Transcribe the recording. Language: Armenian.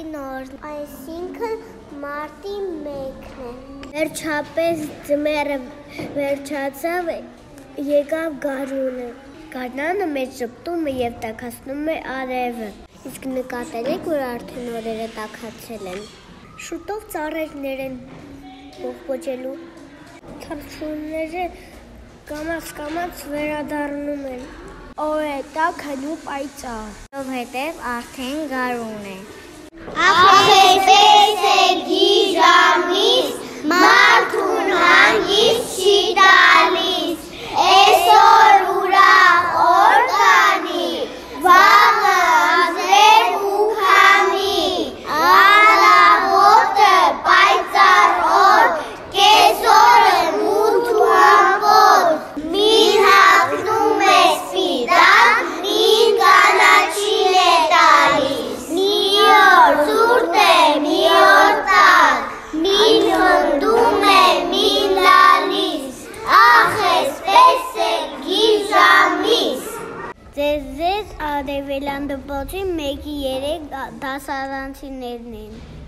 նորն, այսինքն մարտի 1-ն է։ Վերջապես ձմեռը վերջացավ, եկավ գարունը։ Գարնանը մեծ ժպտում է և տաքացնում է արևը։ Իսկ նկատել եք, որ արդեն օրերը տաքացել են։ Շուտով ծառերներ են բողբոջելու։ Թռչունները կամաց վերադառնում են։ Օրը տաքն ու պայծառ։ Որովհետև արդեն գարուն է։ Ախեցես է գիժամիս, մարդուն հանգիստ չի տալիս, այսօր ուրախ օր կանի, վաղը ազրև ու քամի, առավոտը պայծառ օր, կեսօրը մութ ու ամպոտ, մին հագնում է սպիտակ, մին կանաչին է տալիս, մի օր սուրտ է, մի օր տաք, մին հնդում է, մին լալիս, ախ այսպես է գիժամիս։ Ձեզ արևելյան դպրոցի 1-3 դասարանցիներն են։